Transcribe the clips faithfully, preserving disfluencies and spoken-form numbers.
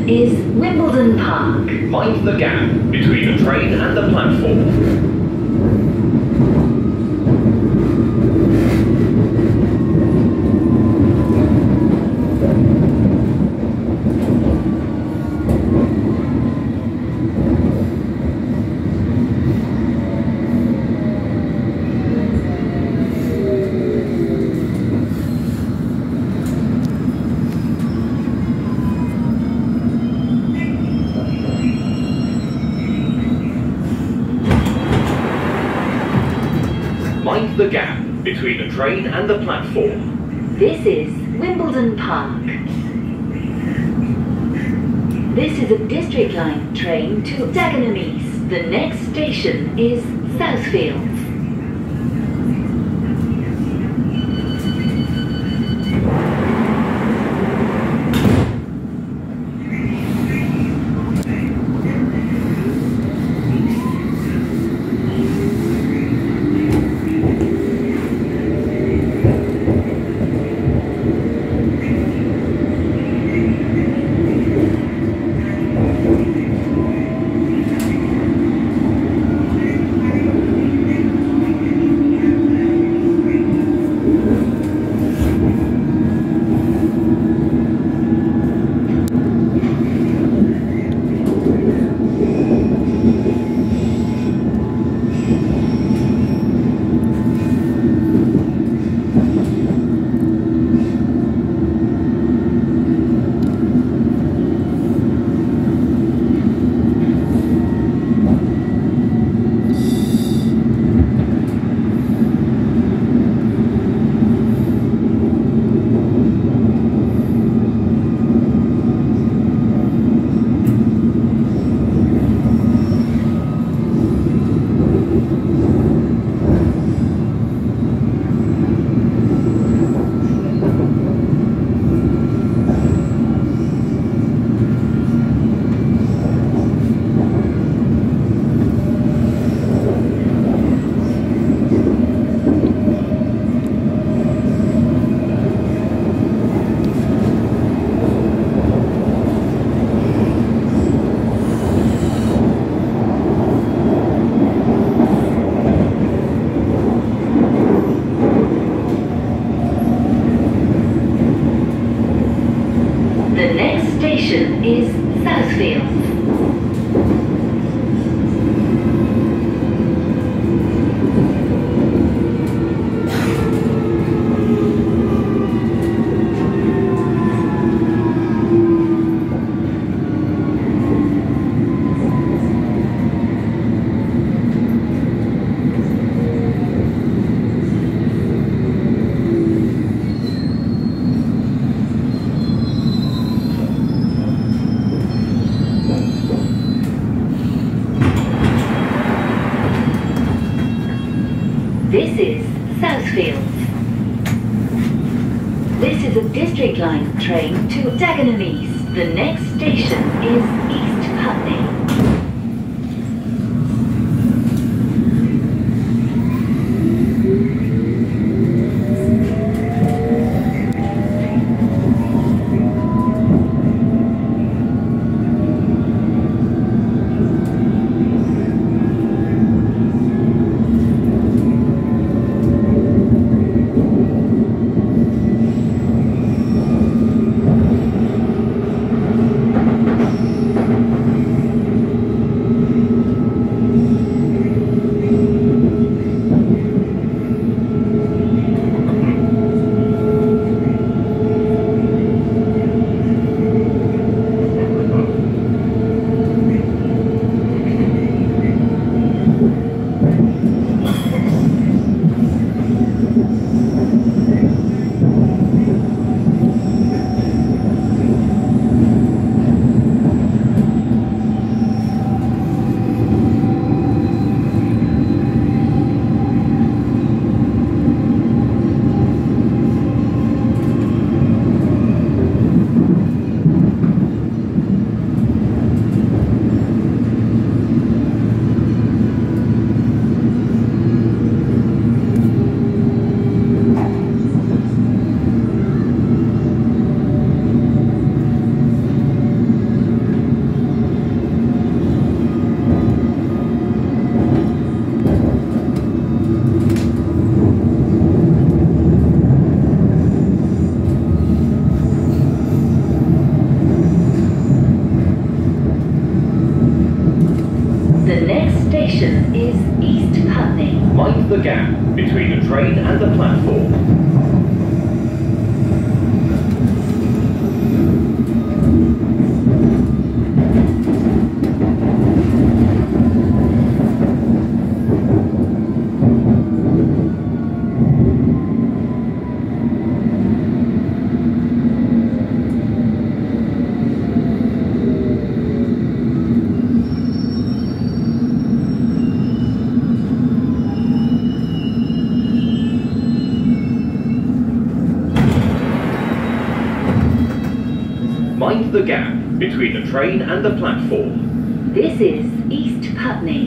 station is Wimbledon Park. Mind the gap between the train and the platform. Mind the gap between the train and the platform. This is Wimbledon Park. This is a District Line train to Dagenham East. The next station is Southfields. Is Southfields. This is Southfields. This is a District Line train to Dagenham East. The next station is East Putney. the gap between the train and the platform. Mind the gap between the train and the platform. This is East Putney.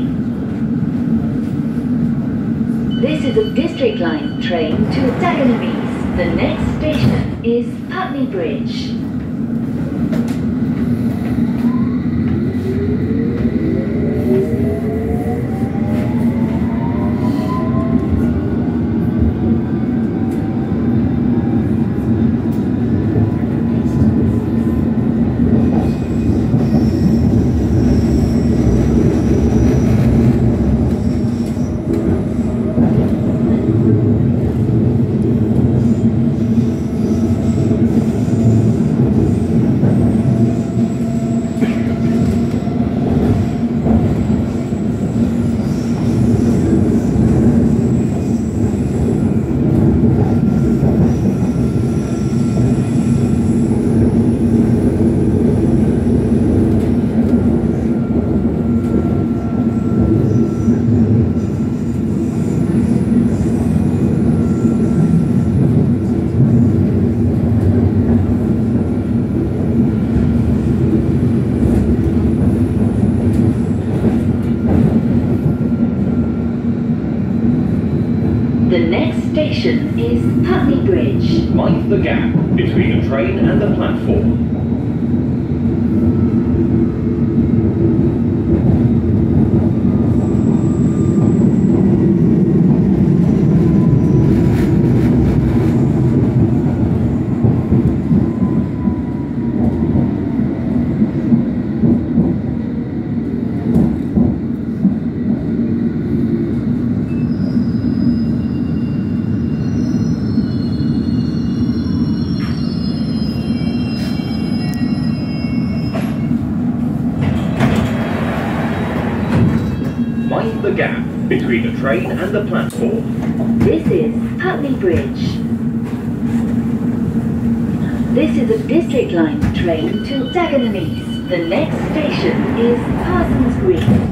This is a District Line train to Dagenham East. The next station is Putney Bridge. The next station is Putney Bridge. Mind the gap between the train and the platform. Mind the gap between the train and the platform. This is Putney Bridge. This is a District Line train to Dagenham East. The next station is Parsons Green.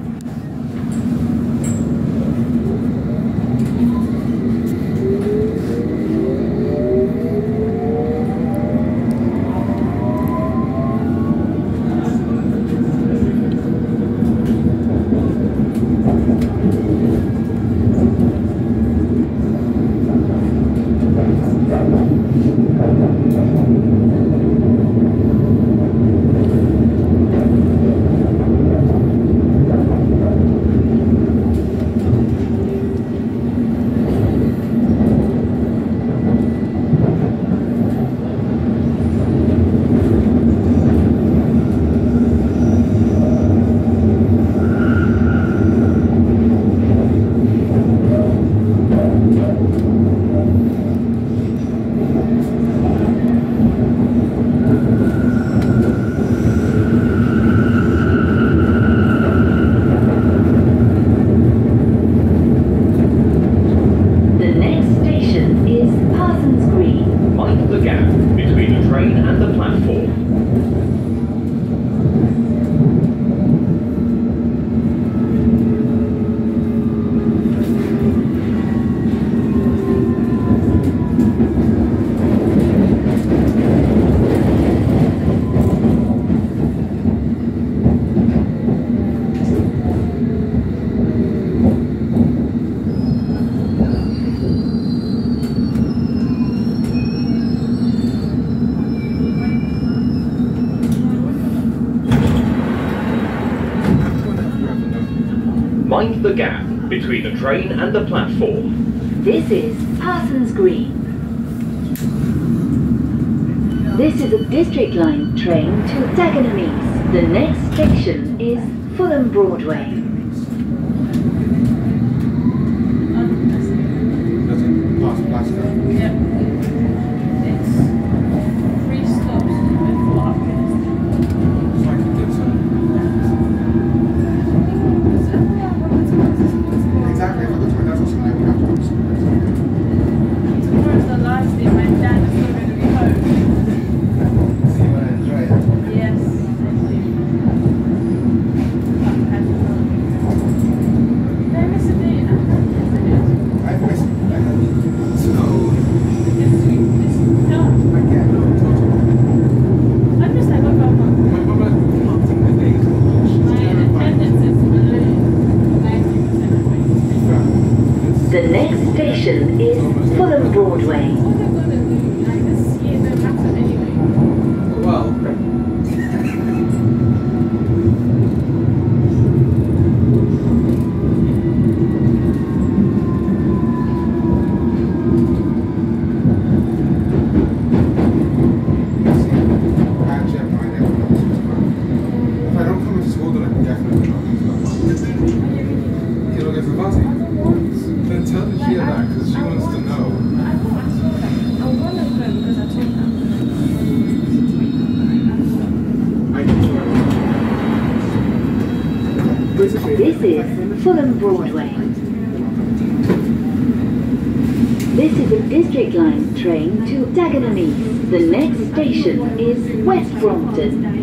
Mind the gap between the train and the platform. This is Parsons Green. This is a District Line train to Dagenham East. The next station is Fulham Broadway. This is Fulham Broadway. This is a District Line train to Dagenham East. The next station is West Brompton.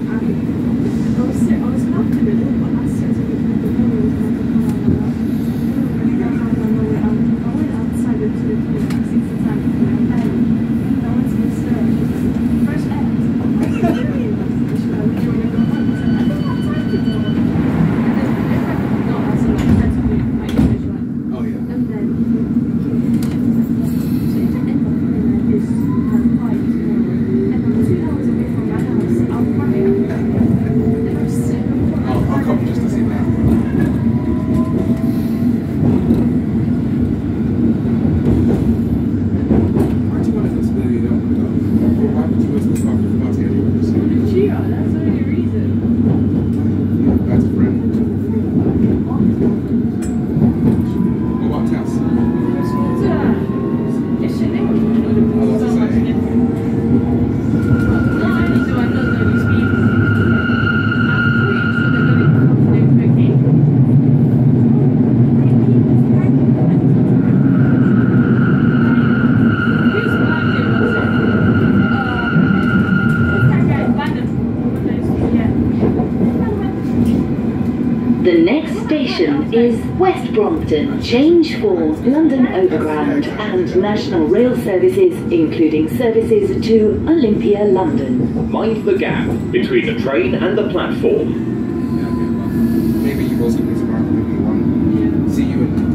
The next station is West Brompton. Change for London Overground and National Rail services, including services to Olympia, London. Mind the gap between the train and the platform. Maybe you go somewhere tomorrow. Maybe you want to see you in.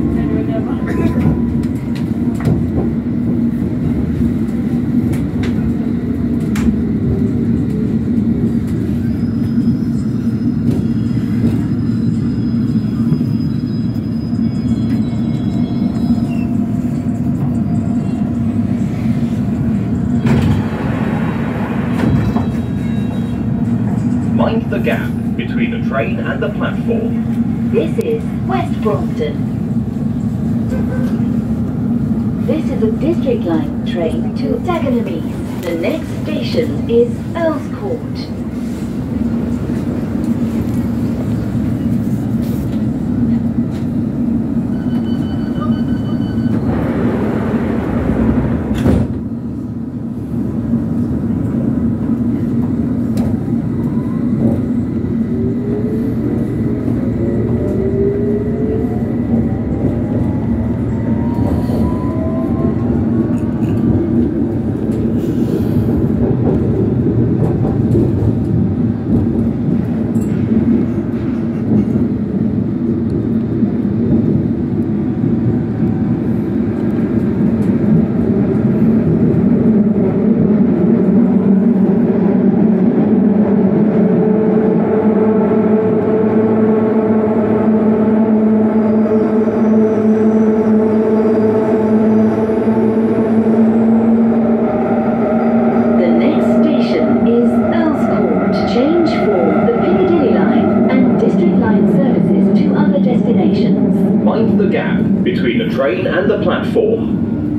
Mind the gap between the train and the platform. This is West Brompton. This is a District Line train to Dagenham East. The next station is Earls Court. Mind the gap between the train and the platform.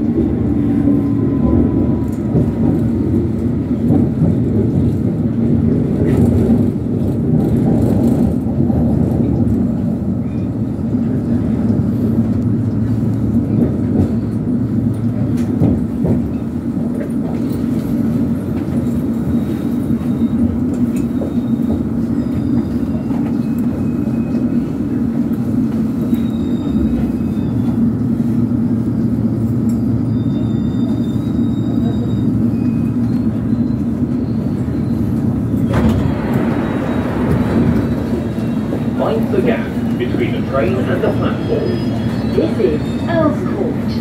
Mind the gap between the train and the platform. This is Earls Court.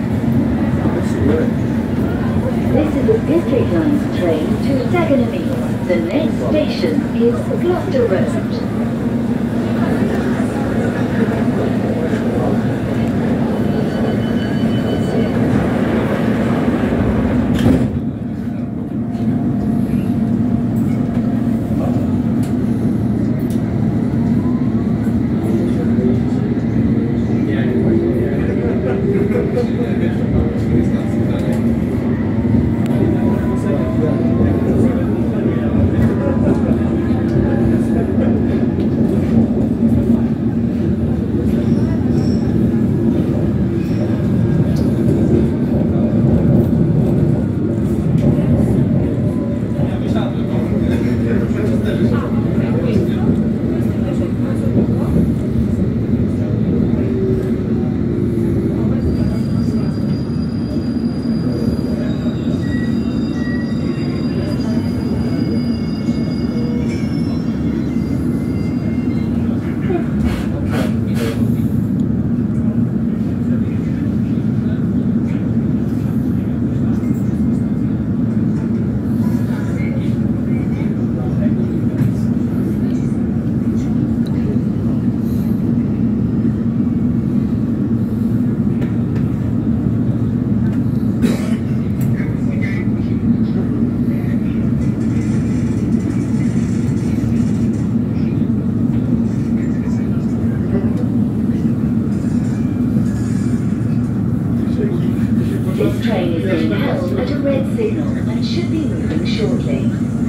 This is a District Line train to Dagenham East. The next station is Gloucester Road. This train is being held at a red signal and should be moving shortly.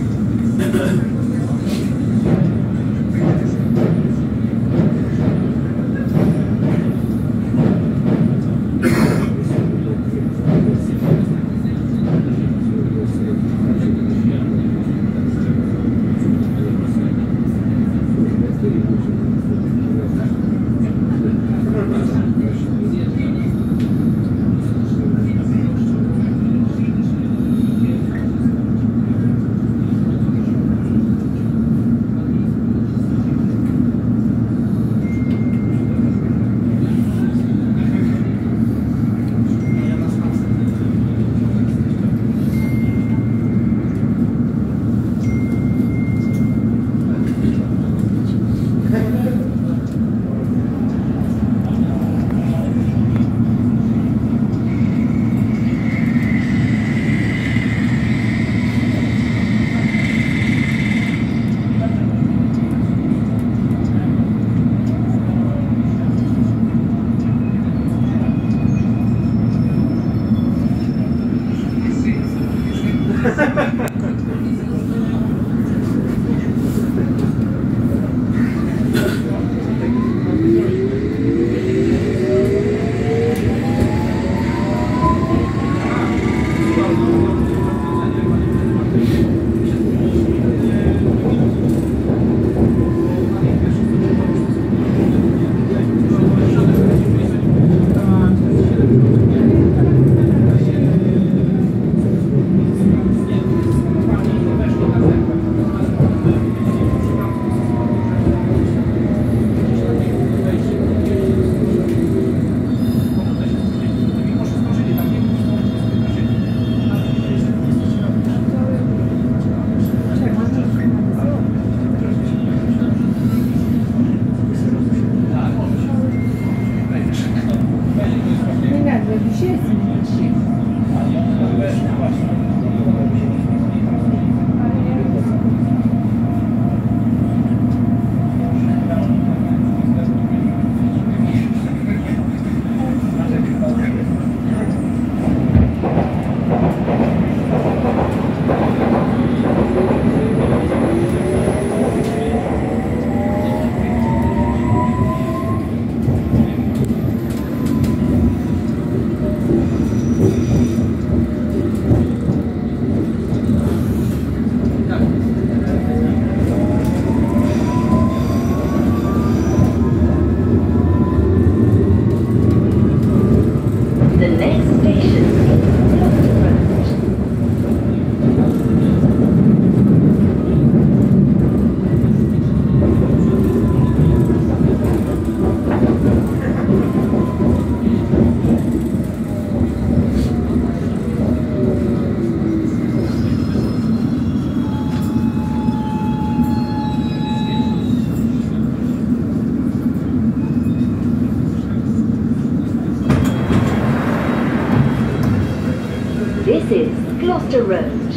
This is Gloucester Road.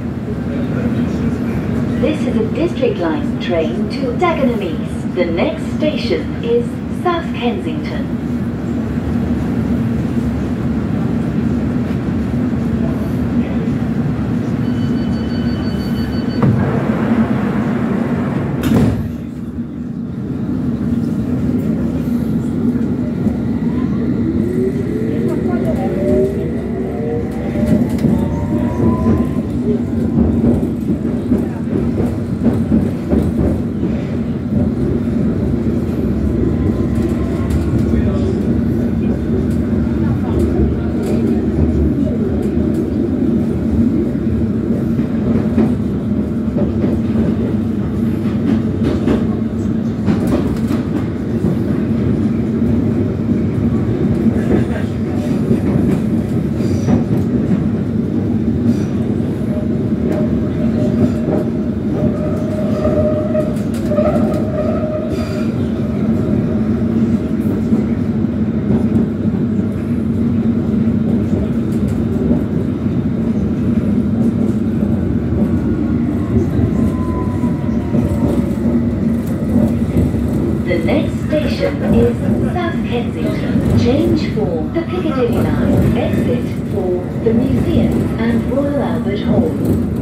This is a District Line train to Dagenham East. The next station is South Kensington. station is South Kensington. Change for the Piccadilly line. Exit for the museum and Royal Albert Hall.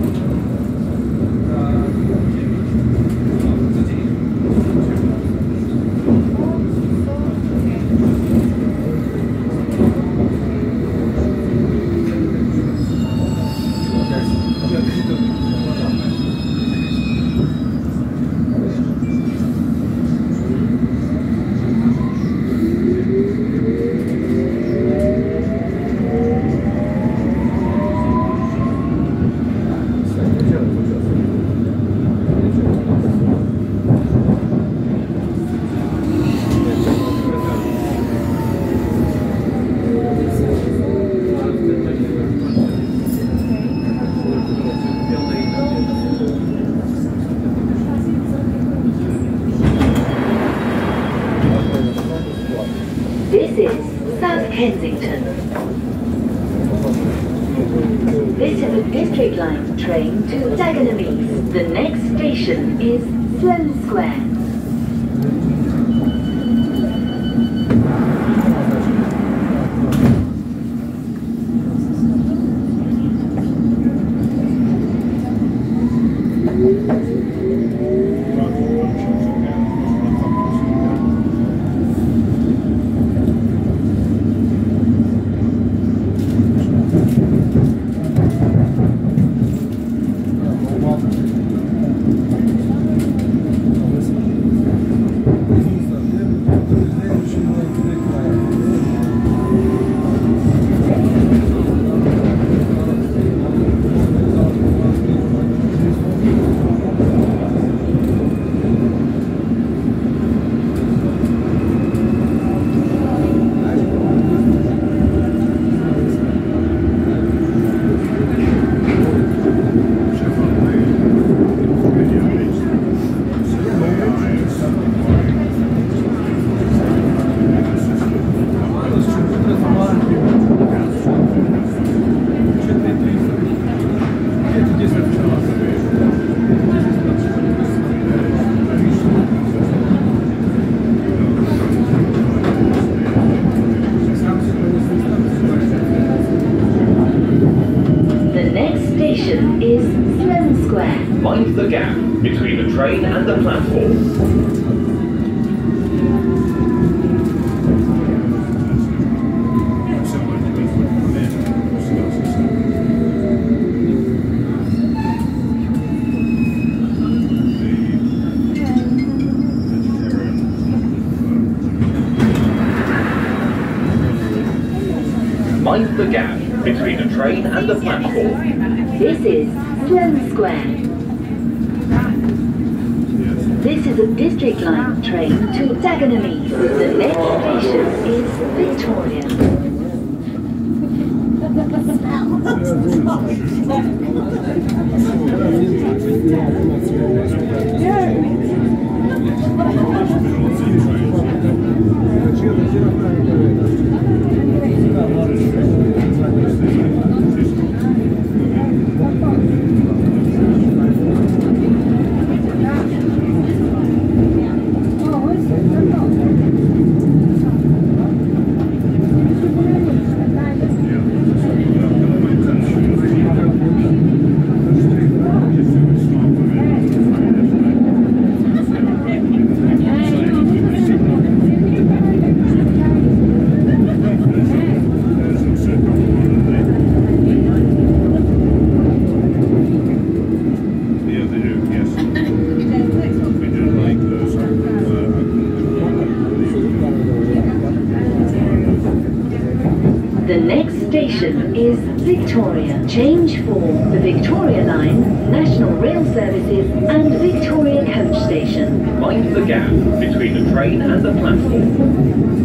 This is South Kensington. This is a District Line train to Dagenham East. The next station is Sloane Square. Is Sloane Square. Mind the gap between the train and the platform. Mind the gap between the train and the platform. This is Sloane Square. This is a District Line train to Dagenham East. The next station is Victoria. The next station is Victoria. Change for the Victoria Line, National Rail Services and Victoria Coach Station. Mind the gap between the train and the platform.